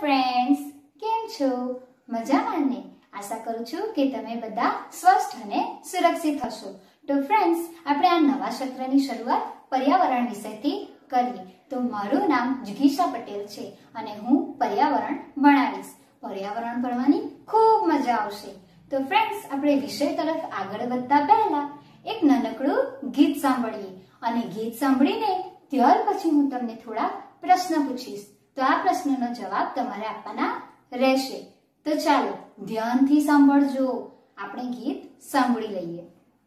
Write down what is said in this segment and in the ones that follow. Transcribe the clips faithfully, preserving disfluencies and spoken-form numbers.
Friends, केम छो? मजामां ने? आशा करूं છું કે તમે બધા સ્વસ્થ અને સુરક્ષિત હશો। તો ફ્રેન્ડ્સ, આપણે આ નવા સત્રની શરૂઆત પર્યાવરણ વિષયથી કરીએ। તો મારું નામ જિગીશા પટેલ છે અને હું પર્યાવરણ ભણાવીશ। પર્યાવરણ ભણવાની ખૂબ મજા આવશે। તો ફ્રેન્ડ્સ, આપણે વિષય તરફ આગળ વધતા પહેલા એક નાનકડું ગીત સાંભળીએ અને ગીત સાંભળીને ત્યાર પછી હું તમને થોડા પ્રશ્ન પૂછીશ। તો આ પ્રશ્નનો જવાબ તમારે આપવાના રહેશે। તો ચાલો ધ્યાનથી સાંભળજો। આપણે ગીત સાંભળી લઈએ।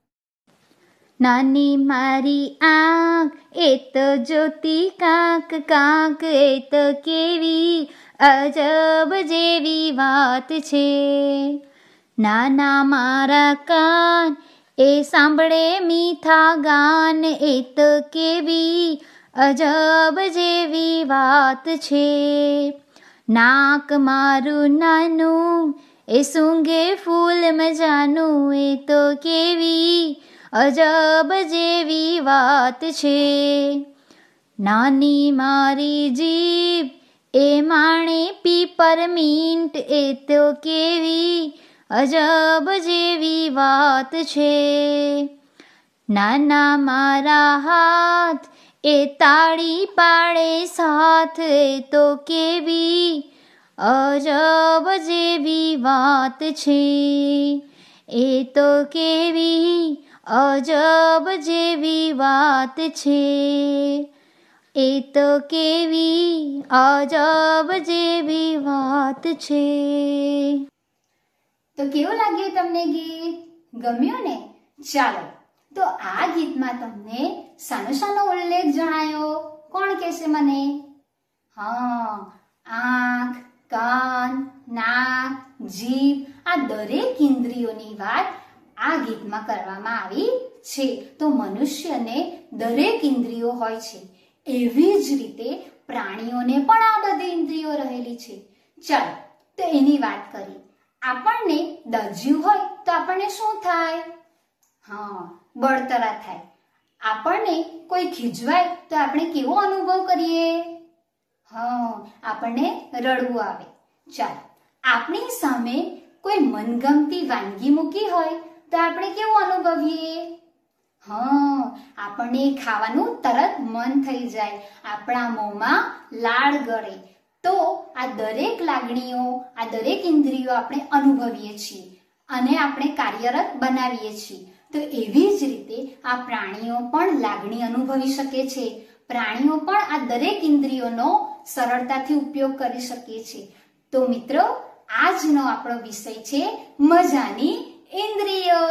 નાની મારી આંખ એ તો જોતી કાંક કાંક, એ તો કેવી અજબ જેવી વાત છે। નાના મારા કાન એ સાંભળે મીઠા ગાન, એ તો કેવી અજબ જેવી વાત છે। નાક મારું નાનું એ સૂંઘે ફૂલ મજાનું, એ તો કેવી અજબ જેવી વાત છે। નાની મારી જીભ એ માણે પીપરમીન્ટ, એ તો કેવી અજબ જેવી વાત છે। નાના મારા હાથ એ તાળી પાડે સાથ, એ તો કેવી અજબ જેવી વાત છે। એ તો કેવી અજબ જેવી વાત છે। એ તો કેવી અજબ જેવી વાત છે। તો કેવું લાગ્યું તમને ગીત? ગમ્યું ને? ચાલો, તો આ ગીતમાં તમને શાનો શાનો ઉલ્લેખ જણાયો? કોણ કહેશે મને? હા, આંખ, કાન, નાક, જીભ, આ દરેક ઇન્દ્રિયોની વાત આ ગીતમાં કરવામાં આવી છે। તો મનુષ્યને દરેક ઇન્દ્રિયો હોય છે, એવી જ રીતે પ્રાણીઓને પણ આ બધી ઇન્દ્રિયો રહેલી છે। ચાલો, તો એની વાત કરીએ। આપણને દાઝ્યું હોય તો આપણને શું થાય? હા, બળતરા થાય। આપણને કોઈ ખીજવાય તો આપણે કેવો અનુભવ કરીએ? હા, આપણને રડવું આવે। ચાલો, આપણી સામે કોઈ મનગમતી વાનગી મૂકી હોય તો આપણે કેવું અનુભવીએ? હા, આપણને ખાવાનું તરત મન થઈ જાય, આપણા મોંમાં લાળ ગળે। તો આ દરેક લાગણીઓ, આ દરેક ઇન્દ્રિયો આપણે અનુભવીએ છીએ અને આપણે કાર્યરત બનાવીએ છીએ। તો એવી જ રીતે આ પ્રાણીઓ પણ લાગણી અનુભવી શકે છે। પ્રાણીઓ પણ આ દરેક ઇન્દ્રિયોનો સરળતાથી ઉપયોગ કરી શકે છે। તો મિત્રો, આજનો આપણો વિષય છે મજાની ઇન્દ્રિયો।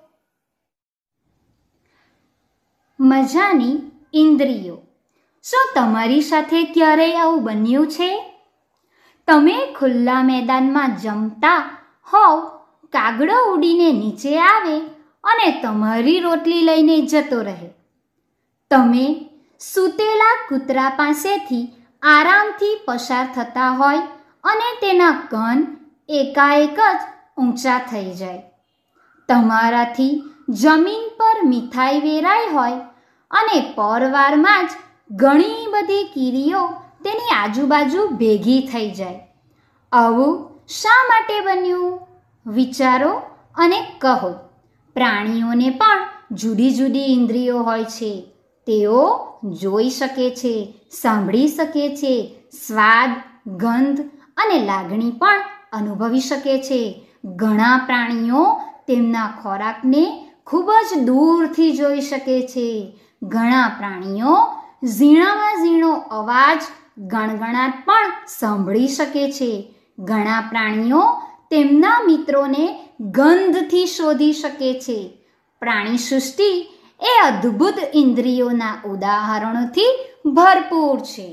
મજાની ઇન્દ્રિયો। શું તમારી સાથે ક્યારેય આવું બન્યું છે? તમે ખુલ્લા મેદાનમાં જમતા હોવ, કાગડો ઉડીને નીચે આવે અને તમારી રોટલી લઈને જતો રહે। તમે સૂતેલા કૂતરા પાસેથી આરામથી પસાર થતા હોય અને તેના કાન એકાએક જ ઊંચા થઈ જાય। તમારાથી જમીન પર મીઠાઈ વેરાઈ હોય અને પરવારમાં જ ઘણી બધી કીડીઓ તેની આજુબાજુ ભેગી થઈ જાય। આવું શા માટે બન્યું? વિચારો અને કહો। પ્રાણીઓને પણ જુદી જુદી ઇન્દ્રિયો હોય છે। તેઓ જોઈ શકે છે, સાંભળી શકે છે, સ્વાદ, ગંધ અને લાગણી પણ અનુભવી શકે છે। ઘણા પ્રાણીઓ તેમના ખોરાકને ખૂબ જ દૂરથી જોઈ શકે છે। ઘણા પ્રાણીઓ ઝીણામાં ઝીણો અવાજ, ગણગણાટ પણ સાંભળી શકે છે। ઘણા પ્રાણીઓ તેમના મિત્રોને ગંધથી શોધી શકે છે। પ્રાણી સૃષ્ટિ એ અદ્ભુત ઇન્દ્રિયોના ઉદાહરણોથી ભરપૂર છે।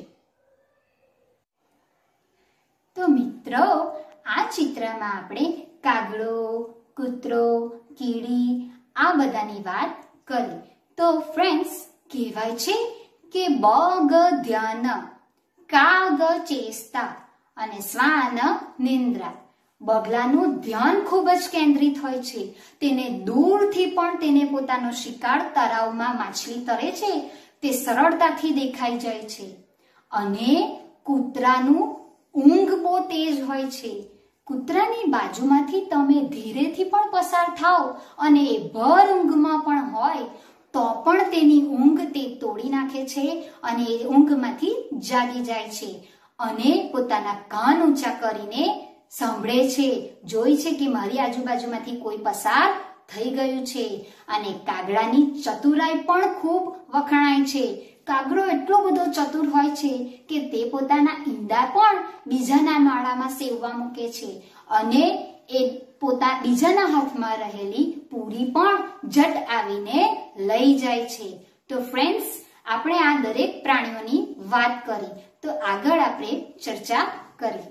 તો મિત્રો, આ ચિત્રમાં આપણે કાગડો, કૂતરો, કીડી આ બધાની વાત કરી। તો ફ્રેન્ડ્સ, કહેવાય છે કે બગ ધ્યાન, કાગ ચેષ્ટા અને શ્વાન નિંદ્રા। બગલાનું ધ્યાન ખૂબ જ કેન્દ્રિત હોય છે। તેને દૂરથી પણ તેને પોતાનો શિકાર, તળાવમાં માછલી તરે છે તે સરળતાથી દેખાઈ જાય છે। અને કૂતરાનું ઊંઘ બહુ તેજ હોય છે. કૂતરાની બાજુમાંથી તમે ધીરેથી પણ પસાર થાઓ અને એ ભર ઊંઘમાં પણ હોય તો પણ તેની ઊંઘ તે તોડી નાખે છે અને એ ઊંઘમાંથી જાગી જાય છે અને પોતાના કાન ઊંચા કરીને સાંભળે છે, જોઈ છે કે મારી આજુબાજુમાંથી કોઈ પસાર થઈ ગયું છે. અને કાગડાની ચતુરાઈ પણ ખૂબ વખણાય છે. કાગડો એટલો બધો ચતુર હોય છે કે તે પોતાના ઈંડા પણ બીજાના માળામાં સેવવા મૂકે છે અને એ પોતા બીજાના હાથમાં રહેલી પૂરી પણ જટ આવીને લઈ જાય છે. તો ફ્રેન્ડ્સ, આપણે આ દરેક પ્રાણીઓની વાત કરી, તો આગળ આપણે ચર્ચા કરીએ.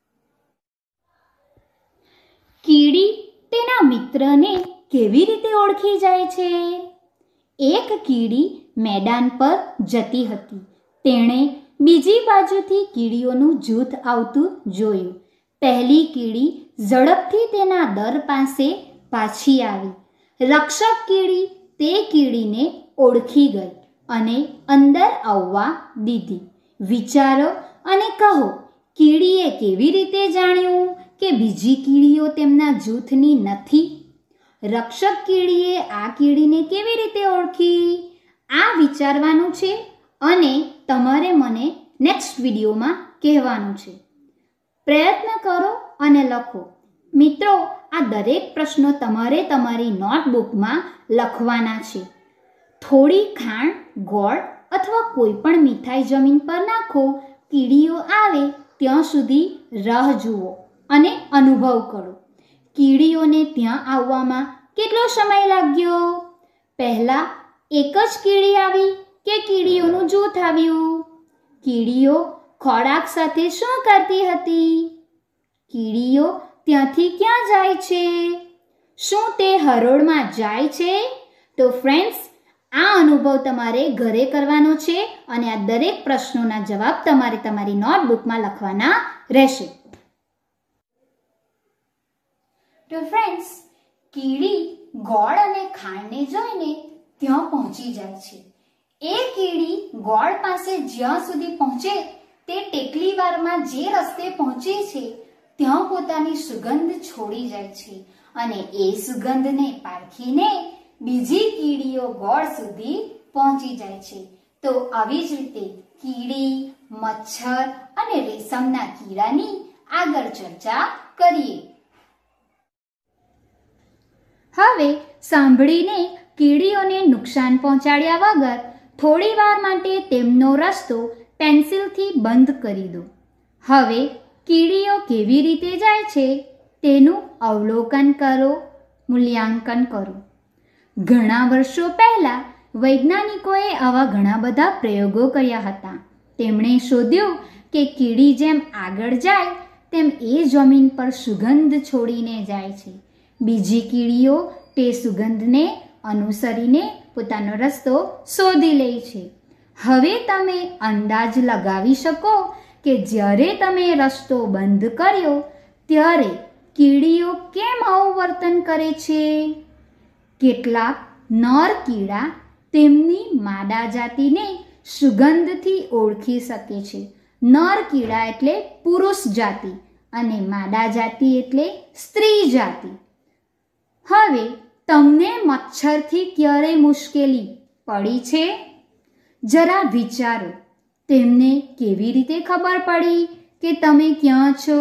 કીડી તેના મિત્રને કેવી રીતે ઓળખી જાય છે? એક કીડી મેદાન પર જતી હતી. તેણે બીજી બાજુથી કીડીઓનું જૂથ આવતું જોયું. પહેલી કીડી ઝડપથી તેના દર પાસે પાછી આવી. રક્ષક કીડી તે કીડીને ઓળખી ગઈ અને અંદર આવવા દીધી. વિચારો અને કહો, કીડીએ કેવી રીતે જાણ્યું કે બીજી કીડીઓ તેમના જૂથની નથી? રક્ષક કીડીએ આ કીડીને કેવી રીતે ઓળખી? આ વિચારવાનું છે અને તમારે મને નેક્સ્ટ વિડીયોમાં કહેવાનું છે. પ્રયત્ન કરો અને લખો. મિત્રો, આ દરેક પ્રશ્નો તમારે તમારી નોટબુકમાં લખવાના છે. થોડી ખાંડ, ગોળ અથવા કોઈ પણ મીઠાઈ જમીન પર નાખો. કીડીઓ આવે ત્યાં સુધી રાહ જુઓ અને અનુભવ કરો. કીડીઓને ત્યાં આવવામાં કેટલો સમય લાગ્યો? પહેલા એક જ કીડી આવી કે કીડીઓનું જૂથ આવ્યું? કીડીઓ ખોરાક સાથે શું કરતી હતી? કીડીઓ ત્યાંથી ક્યાં જાય છે? શું તે હરોળમાં જાય છે? તો ફ્રેન્ડ્સ, આ અનુભવ તમારે ઘરે કરવાનો છે અને આ દરેક પ્રશ્નોના જવાબ તમારે તમારી નોટબુકમાં લખવાના રહેશે. તો ફ્રેન્ડ્સ, કીડી ગોળ અને ખાંડને જોઈને ત્યાં પહોંચી જાય છે. એ કીડી ગોળ પાસે જ્યાં સુધી પહોંચે તે ટેકલી વારમાં જે રસ્તે પહોંચે છે ત્યાં પોતાની સુગંધ છોડી જાય છે અને એ સુગંધને પારખીને બીજી કીડીઓ ગોળ સુધી પહોંચી જાય છે. તો આવી જ રીતે કીડી, મચ્છર અને રેશમના કીડાની આગળ ચર્ચા કરીએ. હવે સાંભળીને કીડીઓને નુકસાન પહોંચાડ્યા વગર થોડી વાર માટે તેમનો રસ્તો પેન્સિલથી બંધ કરી દો. હવે કીડીઓ કેવી રીતે જાય છે તેનું અવલોકન કરો, મૂલ્યાંકન કરો. ઘણા વર્ષો પહેલા વૈજ્ઞાનિકોએ આવા ઘણા બધા પ્રયોગો કર્યા હતા. તેમણે શોધ્યું કે કીડી જેમ આગળ જાય તેમ એ જમીન પર સુગંધ છોડીને જાય છે. બીજી કીડીઓ તે સુગંધને અનુસરીને પોતાનો રસ્તો શોધી લે છે. હવે તમે અંદાજ લગાવી શકો કે જ્યારે તમે રસ્તો બંધ કર્યો ત્યારે કીડીઓ કેમ આવું વર્તન કરે છે? કેટલાક નર કીડા તેમની માદા જાતિને સુગંધથી ઓળખી શકે છે. નર કીડા એટલે પુરુષ જાતિ અને માદા જાતિ એટલે સ્ત્રી જાતિ. હવે તમને મચ્છરથી ક્યારેય મુશ્કેલી પડી છે? જરા વિચારો, તેમને કેવી રીતે ખબર પડી કે તમે ક્યાં છો?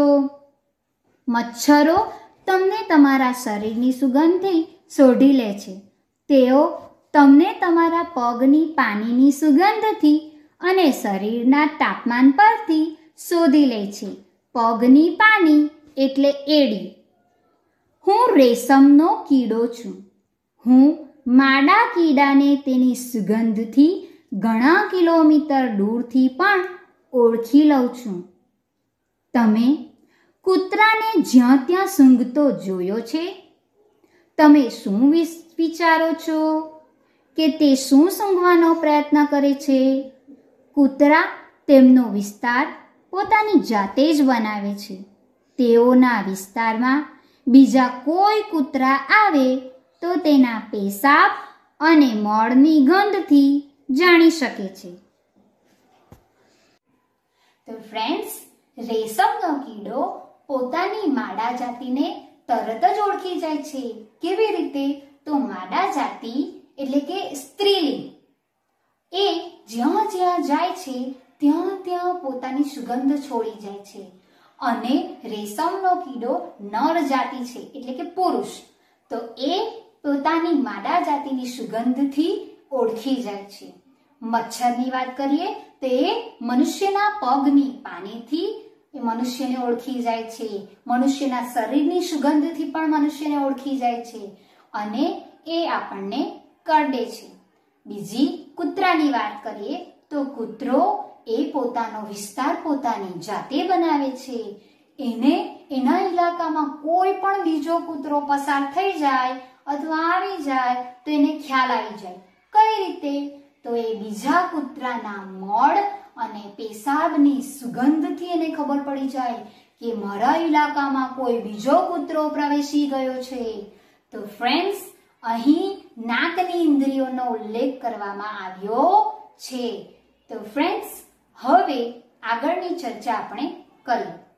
મચ્છરો તમને તમારા શરીરની સુગંધથી શોધી લે છે. તેઓ તમને તમારા પગની પાણીની સુગંધથી અને શરીરના તાપમાન પરથી શોધી લે છે. પગની પાની એટલે એડી. હું રેશમનો કીડો છું. હું માદા કીડાને તેની સુગંધથી ઘણા કિલોમીટર દૂરથી પણ ઓળખી લઉં છું. તમે કૂતરાને જ્યાં ત્યાં સૂંઘતો જોયો છે? તમે શું વિચારો છો કે તે શું સૂંઘવાનો પ્રયત્ન કરે છે? કૂતરા તેમનો વિસ્તાર પોતાની જાતે જ બનાવે છે. તેઓના વિસ્તારમાં બીજા કોઈ કૂતરા આવે તો તેના પેશાબ અને મળની ગંધથી જાણી શકે છે. તો ફ્રેન્ડ્સ, રેશમનો કીડો પોતાની માદા જાતિને તરત જ ઓળખી જાય છે. કેવી રીતે? તો માદા જાતિ એટલે કે સ્ત્રીલિંગ એ જ્યાં જ્યાં જાય છે ત્યાં ત્યાં પોતાની સુગંધ છોડી જાય છે. અને રેશમનો કીડો નર જાતિ છે એટલે કે પુરુષ, તો એ પોતાની માદા જાતિની સુગંધથી ઓળખી જાય છે. મચ્છરની વાત કરીએ તો એ મનુષ્યના પગની પાનીથી એ મનુષ્યને ઓળખી જાય છે. મનુષ્યના શરીરની સુગંધથી પણ મનુષ્યને ઓળખી જાય છે અને એ આપણને કરડે છે. બીજી કૂતરાની વાત કરીએ તો કૂતરો એ પોતાનો વિસ્તાર પોતાની જાતે બનાવે છે. એને એના ઇલાકામાં કોઈ પણ બીજો કૂતરો પસાર થઈ જાય અથવા આવી જાય તો એને ખ્યાલ આવી જાય. કઈ રીતે? તો એ બીજા કૂતરાના મળ અને પેશાબની સુગંધથી એને ખબર પડી જાય કે મારા ઇલાકામાં કોઈ બીજો કૂતરો પ્રવેશી ગયો છે. તો ફ્રેન્ડ્સ, અહીં નાકની ઇન્દ્રિયોનો ઉલ્લેખ કરવામાં આવ્યો છે. તો ફ્રેન્ડ્સ, હવે આગળની ચર્ચા આપણે કરીએ.